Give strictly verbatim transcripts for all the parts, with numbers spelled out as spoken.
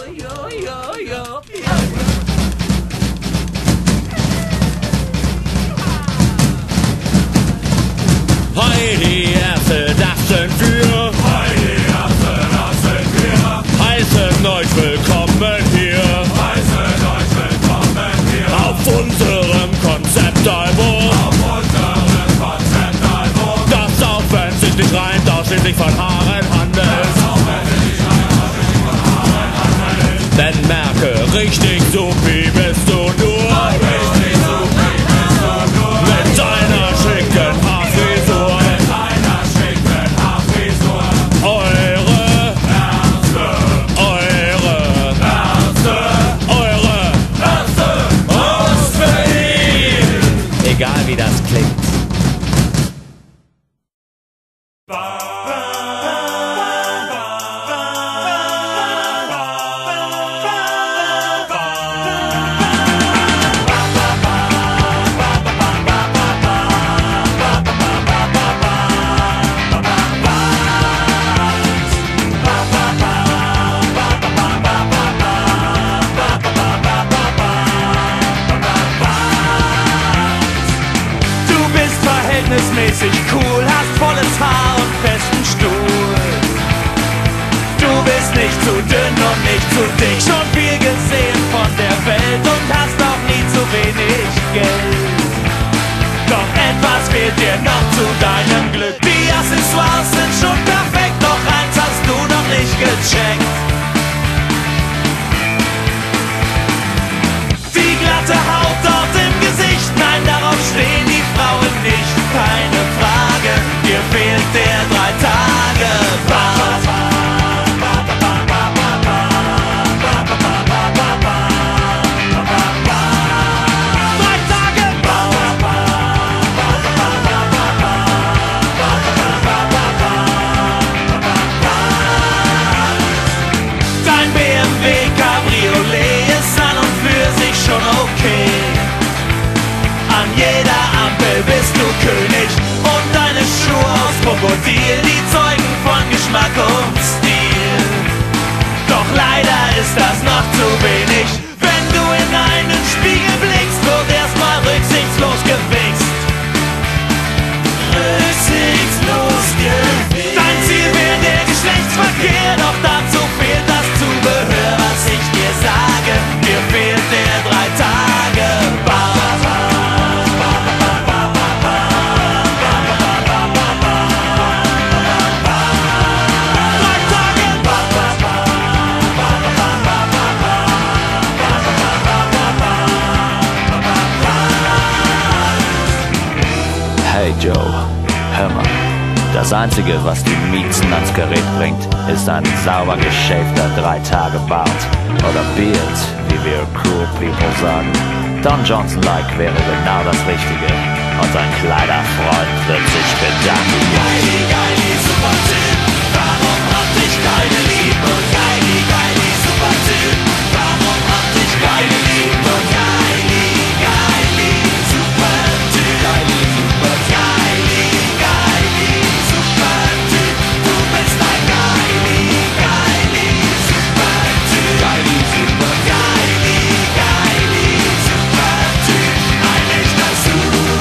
yo, yo, yo. Heidi Ärzte, das sind wir. Heidi Ärzte, das sind wir. Heißen euch willkommen hier. Heißen euch willkommen hier. Auf unserem Konzeptalbum. Auf unserem Konzeptalbum. Das auch wenn sich nicht reimt, ausschließlich von Haaren handelt. Das auch wenn sich nicht reimt, ausschließlich von Haaren handelt. Denn merke, richtig supi bist du nur. Richtig supi bist du nur. Mit deiner schicken Haarfrisur. Mit einer schicken Haarfrisur. Eure Ärzte. Eure Ärzte. Eure Ärzte. Aus Berlin. Egal wie das klingt. Verhältnismäßig cool, hast volles Haar und festen Stuhl. Du bist nicht zu dünn und nicht zu dick, schon viel gesehen von der Welt und hast auch nie zu wenig Geld. Doch etwas fehlt dir noch zu deinem Glück. Die Accessoires sind schon perfekt, doch eins hast du noch nicht gecheckt. Die glatte Haut dort im Gesicht, nein, darauf stehen die Frauen nicht. Keine Frage, dir fehlt der Drei-Tage-Bart. Dein B M W Cabriolet ist an und für sich schon okay. An jeder Ampel bist du König und deine Schuhe aus Krokodil, die zeugen von Geschmack und Stil. Doch leider ist das noch zu wenig. Wenn du in einen Spiegel blickst, wird erstmal rücksichtslos gewichst. Rücksichtslos gewichst. Dein Ziel wäre der Geschlechtsverkehr, doch dazu fehlt das Zubehör, was ich dir sage. Dir fehlt der Drei-Tage-Bart. Hey Joe, hör mal. Das Einzige, was die Miezen ans Gerät bringt, ist ein sauber geschäfter Drei-Tage-Bart. Oder Beard, wie wir cool people sagen. Don Johnson-like wäre genau das Richtige. Und sein kleiner Freund wird sich bedanken. Geili, geili, super Typ, warum hab ich keine Liebe? Geili, geili, super Typ, warum hab ich keine Liebe? Geili, geili, super Typ, geili, super geili, geili, super Typ, du bist ein geili, geili, super Typ, geili, super geili, geili, super Typ, ein echter Super.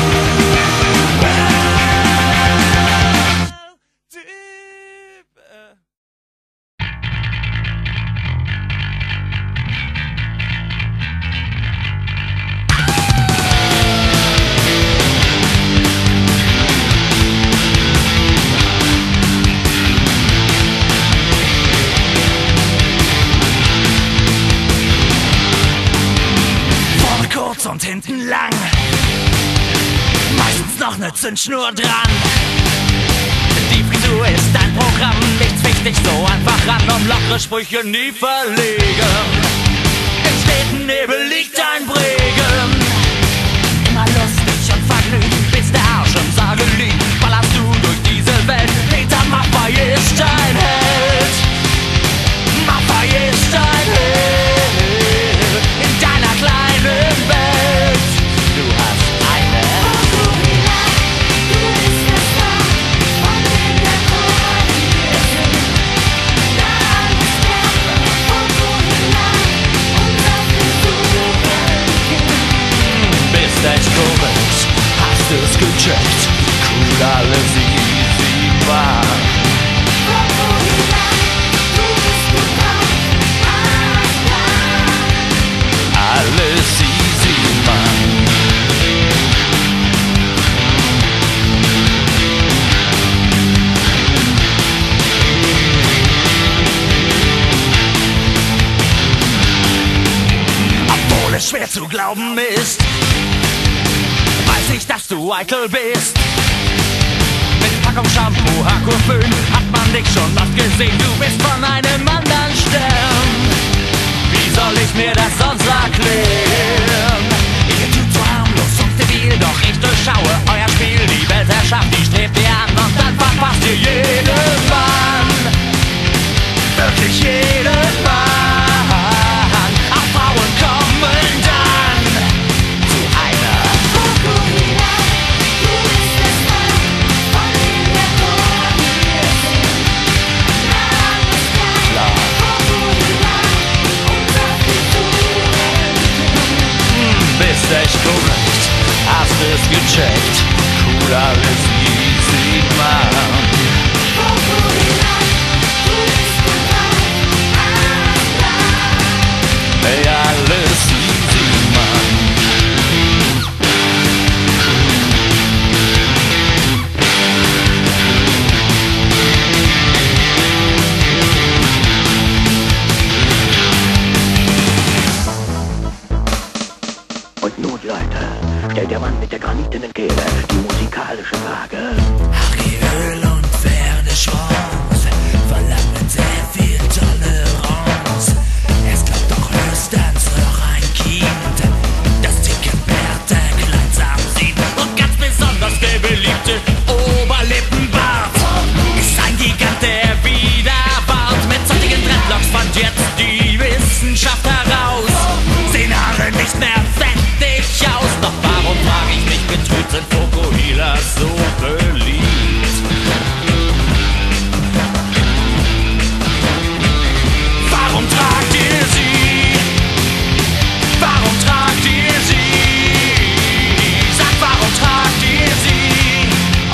Vorne kurz und hinten lang, meistens noch ne Zündschnur dran. Die Frisur ist ein Programm, nichts wichtig, so einfach ran, um lockere Sprüche nie verlegen. Im steten Nebel liegt ein Bregen, immer lustig und vergnügt, bis der Arsch im Sarge liegt. Ballerst du durch diese Welt, Peter Maffay ist dein Held. Maffay ist dein Held, in deiner kleinen Welt. Du hast eine Du bist das Star, von dem der Chor hier singt. Da alles Nerven und du zu glauben ist. Weiß ich, dass du eitel bist. Mit Packung Shampoo, Haarkurföhn hat man dich schon oft gesehen. Du bist von einem anderen Stern. Wie soll ich mir das sonst erklären? Ihr tut so harmlos und debil, doch ich durchschaue euer Spiel. Die Weltherrschaft, die strebt ihr an und dann verpasst ihr jeden Mann. Wirklich jeden Mann. Auch Frauen kommen dann zu einer Fokuhila, du bist das Mann, von dem der Chor hier singt. Na, ist klar. Fokuhila, unser Kulturen. Bist echt korrekt, hast es gecheckt. Cool, alles easy, Mann. Fokuhila, du bist bereit, alles klar. Hey, alles easy, Mann. Und nun, Leute, stellt der Mann mit der granitenen Kehle die musikalische Frage. Öl und Pferdeschwanz verlangen sehr viel Toleranz. Es glaubt doch höchstens noch ein Kind, das Dickenbärte kleinsam sieht. Und ganz besonders der beliebte Oberlippenbart ist ein Gigant, der wieder wart. Mit zottigen Dreadlocks fand jetzt die Wissenschaft heraus. Sehen Haare nicht mehr fettig aus. Doch warum frag ich mich betrübt, sind Fokuhila so beliebt? Warum tragt ihr sie? Warum tragt ihr sie? Sagt, warum tragt ihr sie?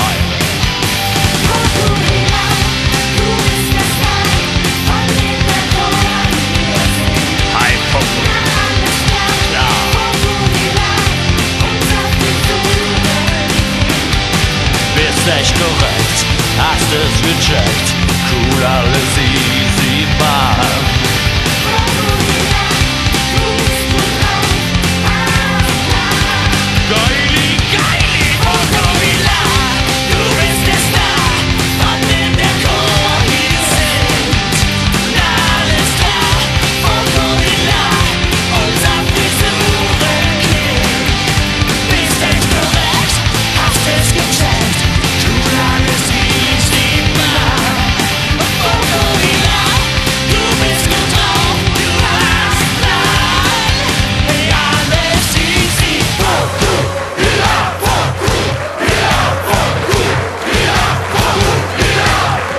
Fokuhila, du bist das Mann, von dem der Chor hier singt. Hi, Fokuhila. Alles klar. Fokuhila, unser Kulturen. Bist echt korrekt, hast es gecheckt. Cool, alles easy, Mann. Fokuhila, du bist bereit, alles klar. Geili, geili, Fokuhila, du bist der Star, von dem der Chor hier singt. Na, alles klar, Fokuhila, unser Frisurenking. Bist echt korrekt, hast es gecheckt. Cool, alles easy, Mann. Fokuhila, du bist gut drauf, du hast Plan. Hey, alles easy, Fokuhila, Fokuhila, Fokuhila, Fokuhila.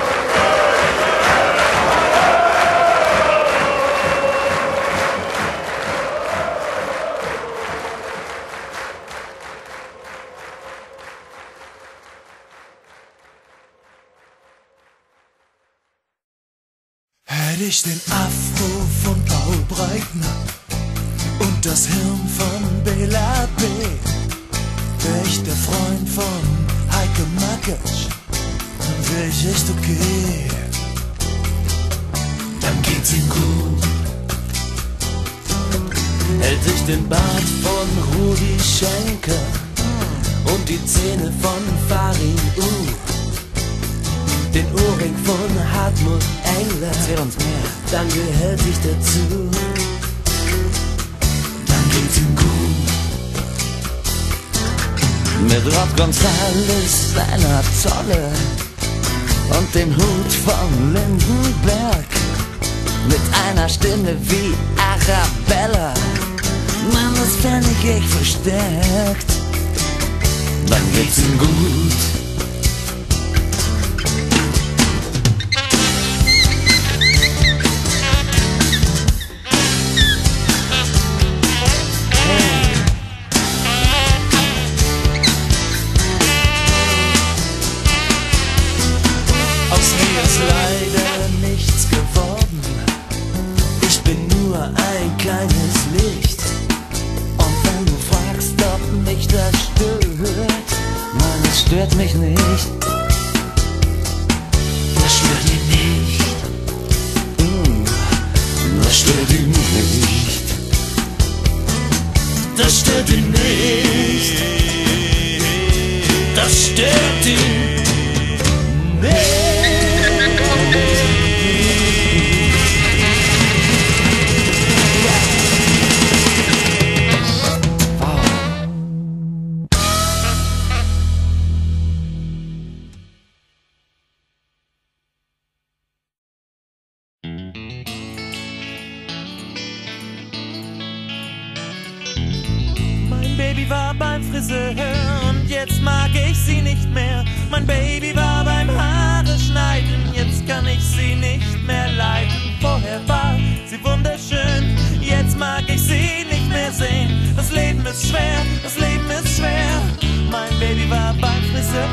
Hätte ich den Afro von Paul Breitner und das Hirn von Bela B., wär ich der Freund von Heike Makatsch, dann wär ich echt okay. Dann geht's ihm gut. Hält sich den Bart von Rudi Schenker und die Zähne von Farin U, den Ohrring von Hartmut Engler, erzähl uns mehr, dann gehört sich dazu. Dann geht's ihm gut. Mit Rob Gonzales, seiner Zolle und dem Hut von Lindenberg, mit einer Stimme wie Arabella, Mann, das fänd ich echt verstärkt. Dann geht's ihm gut. stört mich Baby war beim Friseur und jetzt mag ich sie nicht mehr. Mein Baby war beim Haare schneiden, jetzt kann ich sie nicht mehr leiden. Vorher war sie wunderschön, jetzt mag ich sie nicht mehr sehen. Das Leben ist schwer, das Leben ist schwer. Mein Baby war beim Friseur.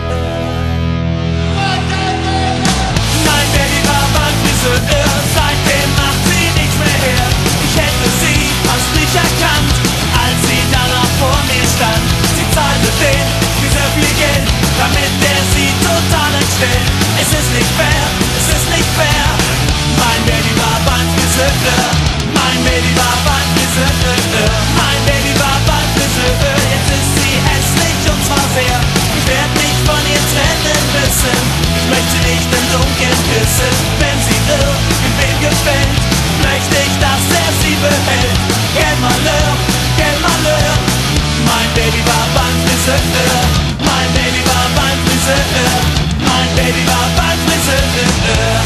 Mein Baby war beim Friseur, seitdem macht sie nichts mehr her. Ich hätte sie fast nicht erkannt, als sie dann auch vor mir stand. Sie zahlte den Friseur viel Geld, damit der sie total entstellt. Es ist nicht fair, es ist nicht fair. Mein Baby war beim Friseur, mein Baby war beim Friseur, mein Baby war beim Friseur. Jetzt ist sie hässlich und zwar sehr. Ich werd mich von ihr trennen müssen. Ich möchte nicht im Dunkeln küssen. Wenn sie irgendwem gefällt, möchte ich, dass er sie behält. Quel malheur, quel malheur. Mein Baby war beim Friseur, mein Baby war beim Friseur, mein Baby war beim Friseur.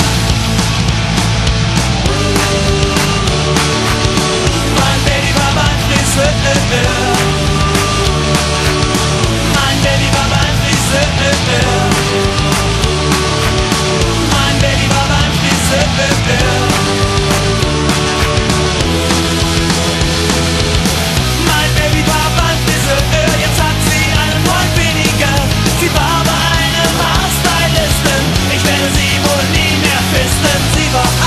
Mein Baby war beim Friseur. Mein Baby war beim Friseur. Mein Baby war beim Friseur. Mein Baby war beim Friseur, jetzt hat sie einen Freund weniger. Sie war bei einem Haarstylisten, ich werde sie wohl nie mehr fisten. Sie war